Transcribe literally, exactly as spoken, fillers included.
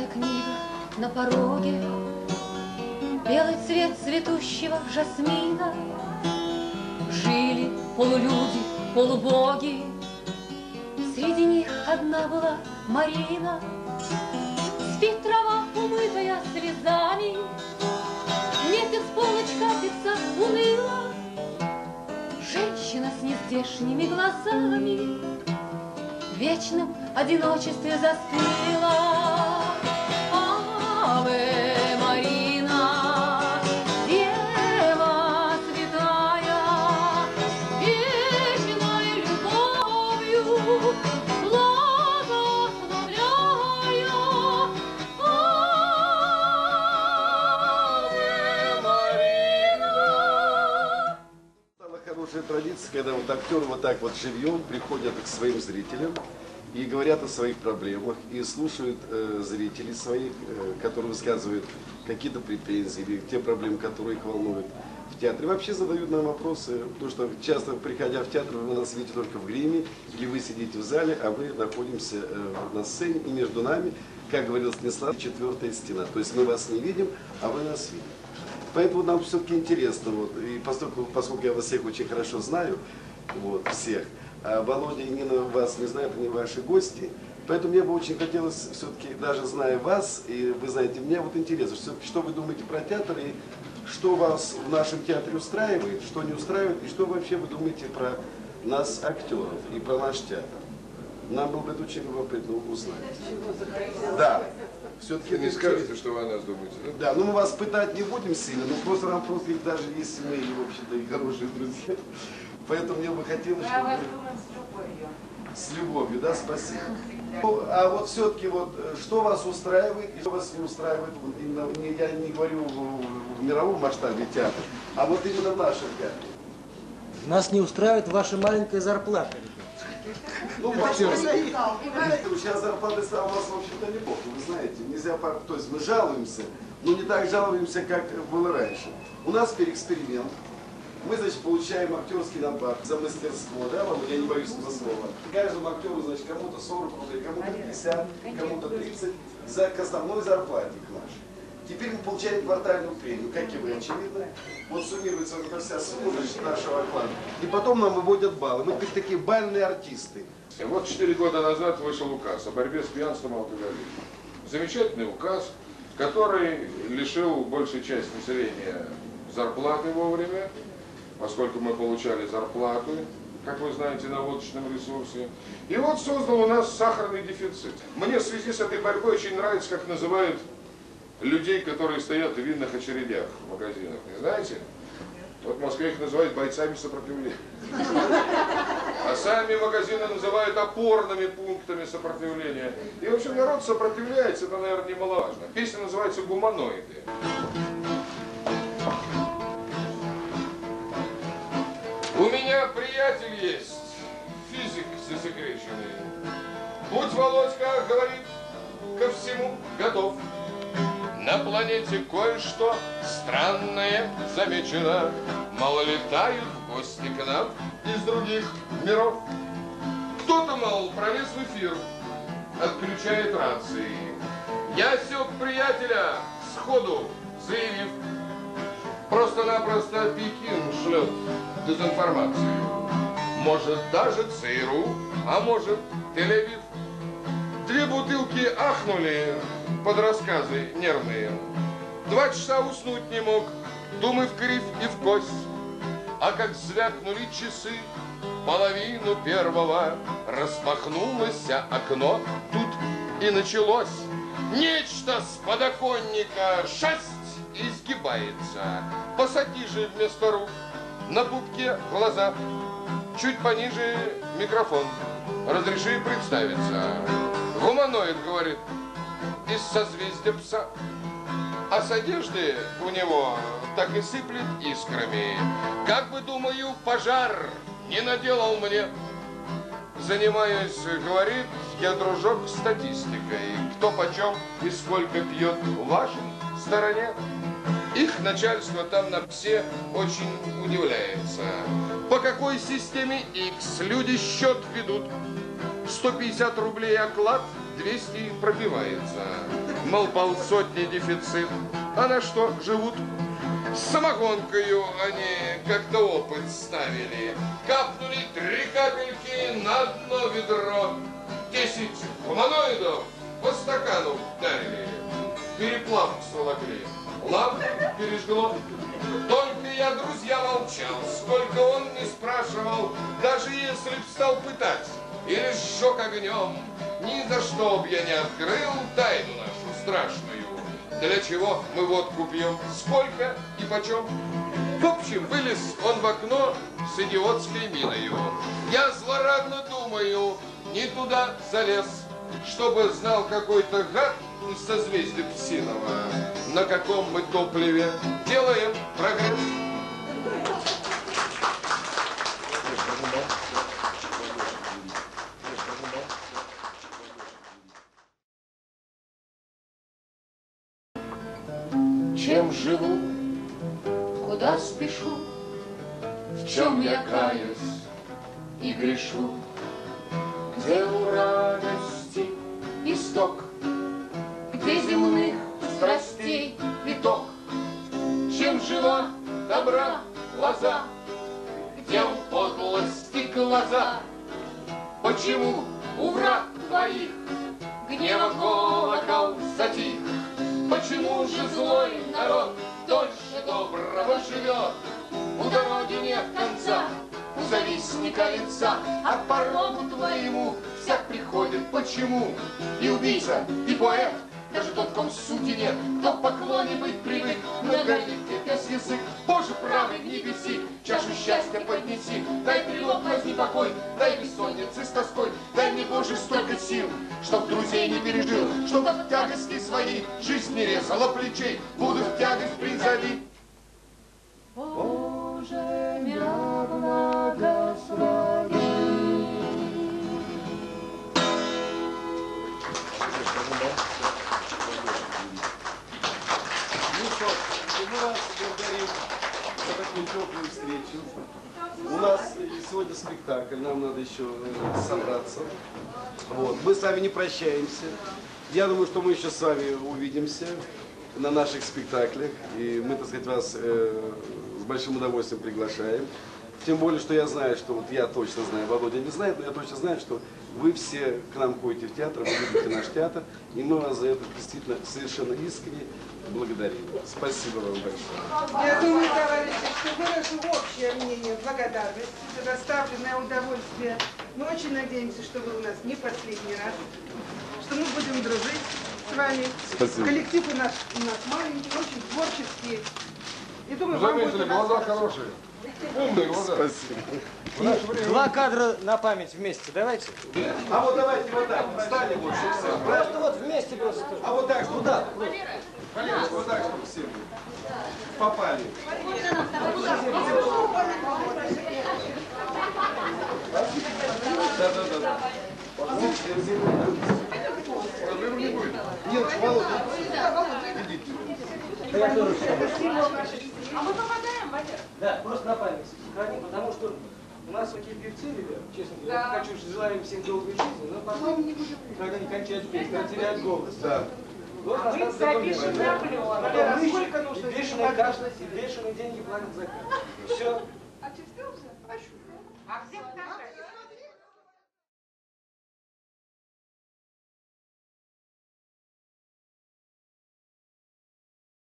книга на пороге, белый цвет цветущего жасмина. Жили полулюди, полубоги, среди них одна была Марина. Спит трава, умытая слезами, месяц полночь катится уныло. Женщина с нездешними глазами в вечном одиночестве застыла. Аве Марина, дева святая, вечной любовью благословляя. Аве Марина. Стала хорошая традиция, когда вот актеры вот так вот живьем приходят к своим зрителям и говорят о своих проблемах, и слушают э, зрителей своих, э, которые высказывают какие-то претензии или те проблемы, которые их волнуют в театре. Вообще задают нам вопросы, потому что часто, приходя в театр, вы нас видите только в гриме, или вы сидите в зале, а мы находимся э, на сцене, и между нами, как говорил Станислав, четвертая стена. То есть мы вас не видим, а вы нас видите. Поэтому нам все-таки интересно, вот, и поскольку, поскольку я вас всех очень хорошо знаю, вот, всех, а Володя и Нина вас не знают, они ваши гости. Поэтому мне бы очень хотелось, все-таки, даже зная вас, и вы знаете меня, вот интересно, все-таки, что вы думаете про театр, и что вас в нашем театре устраивает, что не устраивает, и что вообще вы думаете про нас, актеров, и про наш театр. Нам было бы это очень любопытно узнать. Да. Все-таки не скажете, что вы о нас думаете, да? Да, ну мы вас пытать не будем сильно, но просто нам просто, даже если мы, в общем-то, и хорошие друзья. Поэтому мне бы хотелось, чтобы... Мы о вас думаем с любовью. С любовью, да, спасибо. Ну, а вот все-таки, вот, что вас устраивает и что вас не устраивает, именно, я не говорю в, в мировом масштабе театра, а вот именно в нашем театре. Нас не устраивает ваша маленькая зарплата. Ну, сейчас зарплата стала у вас, в общем-то, неплохо, вы знаете. Нельзя, то есть мы жалуемся, но не так жалуемся, как было раньше. У нас теперь эксперимент. Мы, значит, получаем актерский надбавку за мастерство, да, я не боюсь этого слова. Каждому актеру, значит, кому-то сорок рублей, кому-то пятьдесят, кому-то тридцать за, к основной зарплате к нашей. Теперь мы получаем квартальную премию, как и вы, очевидно. Вот суммируется вот эта вся сумма, значит, нашего оклада. И потом нам выводят баллы. Мы теперь такие бальные артисты. Вот четыре года назад вышел указ о борьбе с пьянством и алкоголизмом. Замечательный указ, который лишил большей части населения зарплаты вовремя, поскольку мы получали зарплату, как вы знаете, на водочном ресурсе. И вот создал у нас сахарный дефицит. Мне в связи с этой борьбой очень нравится, как называют людей, которые стоят в винных очередях в магазинах. Не знаете? Вот в Москве их называют бойцами сопротивления. А сами магазины называют опорными пунктами сопротивления. И, в общем, народ сопротивляется, это, наверное, немаловажно. Песня называется «Гуманоиды». У меня приятель есть, физик засекреченный. Будь Володька, говорит, ко всему готов. На планете кое-что странное замечено. Мол, летают в гости к нам из других миров. Кто-то, мол, пролез в эфир, отключает рации. Я сёк приятеля сходу заявив. Просто-напросто Пекин шлет дезинформацию. Может, даже ЦРУ, а может, Тель-Авив. Две бутылки ахнули под рассказы нервные. Два часа уснуть не мог, думы в кривь и в кость. А как звякнули часы, половину первого, распахнулось окно, тут и началось. Нечто с подоконника шасть изгибается. Посади же вместо рук на пупке глаза. Чуть пониже микрофон. Разреши представиться. Гуманоид, говорит, из созвездия пса. А с одежды у него так и сыплет искрами. Как бы, думаю, пожар не наделал мне. Занимаюсь, говорит, я, дружок, статистикой. Кто почем и сколько пьет в вашей стороне. Их начальство там на псе очень удивляется. По какой системе X люди счет ведут? сто пятьдесят рублей оклад, двести пробивается. мол, полсотни дефицит. А на что живут? С самогонкою они как-то опыт ставили. Капнули три капельки на дно ведро. Десять гуманоидов по стакану вдарили. Переплав сволокли. Лампу пережгло. Только я, друзья, молчал. Сколько он не спрашивал, даже если б стал пытать или сжег огнем, ни за что б я не открыл тайну нашу страшную. Для чего мы водку пьем, сколько и почем. В общем, вылез он в окно с идиотской миною. Я злорадно думаю, не туда залез, чтобы знал какой-то гад из созвездия Псинова, на каком мы топливе делаем прогресс. Чем живу, Куда спешу, в чем я каюсь и грешу, где у радости исток, где земных страстей виток, чем жива добра лоза, где у подлости глаза. Почему у враг твоих гнева колокол затих? Почему же злой народ дольше доброго живет? У дороги нет конца, у завистника лица, а по рогу твоему всяк приходит. Почему? И убийца, и поэт, даже тот, ком сути нет, кто в поклоне быть привык, многоликий без язык. Боже правый, не беси, чашу счастья поднеси, дай тревог, возьми покой, дай бессонницы с тоской, дай мне, Боже, столько сил, чтоб друзей не пережил, чтоб в тягости своей жизнь не резала плечей, буду в тягость призови. Боже, меня благослови. Ну что, мы вас благодарим за такую теплую встречу. У нас сегодня спектакль, нам надо еще собраться. Вот. Мы с вами не прощаемся. Я думаю, что мы еще с вами увидимся на наших спектаклях. И мы, так сказать, вас э, с большим удовольствием приглашаем. Тем более, что я знаю, что вот я точно знаю, Володя не знает, но я точно знаю, что вы все к нам ходите в театр, вы любите наш театр, и мы вас за это действительно совершенно искренне благодарим. Спасибо вам большое. Я думаю, товарищи, что выражу общее мнение благодарности за доставленное удовольствие. Мы очень надеемся, что вы у нас не последний раз, что мы будем дружить с вами. Спасибо. Коллектив у нас, у нас маленький, очень творческий. И думаю, вам будет Заметили, у нас глаза хорошо. хорошие. Умные глаза. Спасибо. В наше время- Два кадра на память вместе, давайте. А вот давайте вот так, встали лучше все. Просто вот вместе просто. А вот так, вот так. Валерий, вот так, чтобы все попали. Да, да, да, да. Проблем не будет. Нет, Володя, идите. А мы попадаем, Валера? Да, просто на память сохрани, потому что у нас такие певцы, ребят, честно говоря, я хочу, что желаю им всем долгой жизни, но потом, когда они кончают петь, когда теряют голос. Да. Вот Мы остаться запишем такой, наплёв. Потом Валера, мы сколько нужно и бешеные денег? кашля, и бешеные деньги платят за каждый. Все.